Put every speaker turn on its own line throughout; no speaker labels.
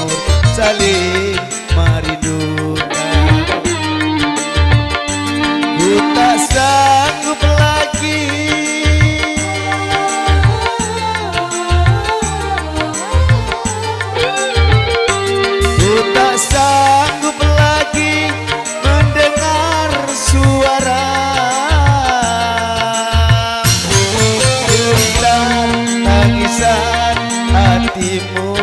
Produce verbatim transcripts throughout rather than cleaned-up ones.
umur saling merindukan. Ku tak sanggup lagi Ku tak sanggup lagi mendengar suara cerita tangisan hatimu.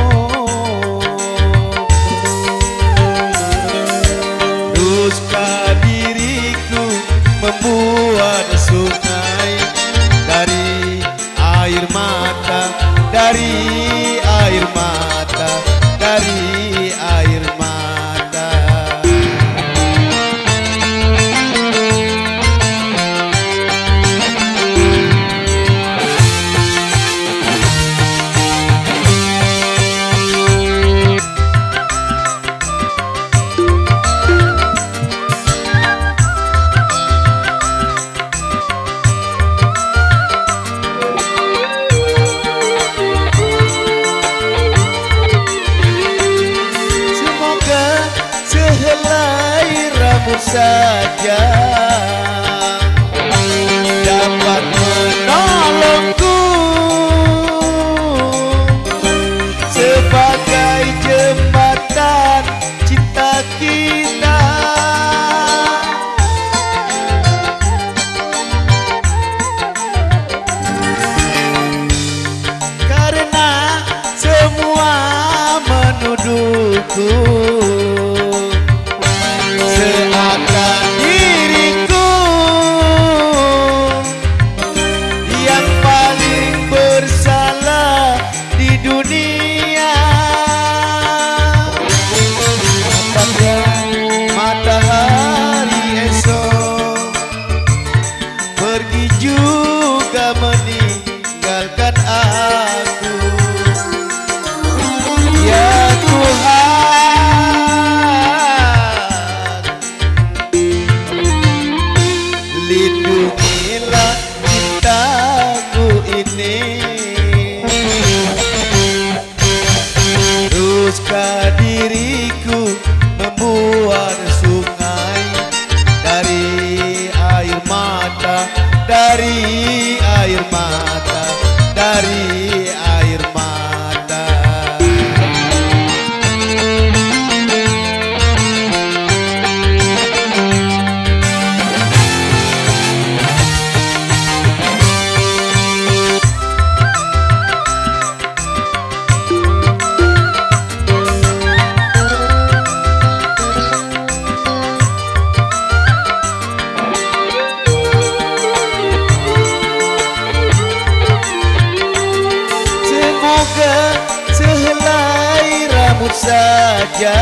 Dusta diriku membuat sungai dari air mata, dari air mata, dari air mata. Sehelai rambut saja dapat menolongku sebagai jembatan cinta kita. Karena semua menuduhku seakan diriku yang paling bersalah di dunia. Pada matahari esok pergi juga meninggalkan aku. Ya Tuhan, lindungilah cintaku ini. Teruskan diriku membuat sungai dari air mata, dari air mata, dari air mata. Sehelai rambut saja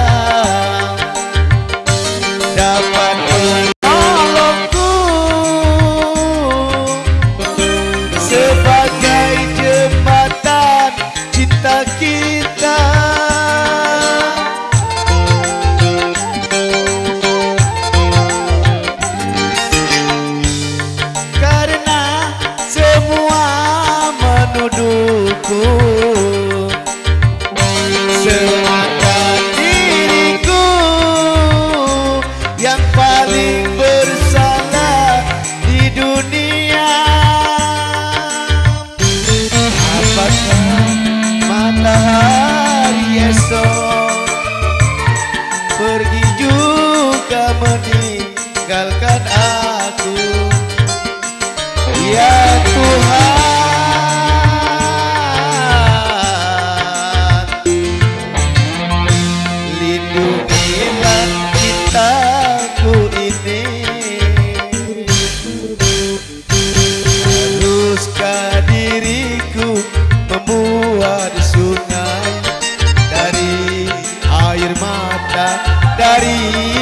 dapat menolongku sebagai jembatan cinta kita. Karena semua menuduhku seakan diriku yang paling bersalah di dunia. Apakah matahari esok pergi juga meninggalkan aku. Ya Tuhan, lindungilah cintaku ini. Teruskan diriku membuat sungai dari air mata, dari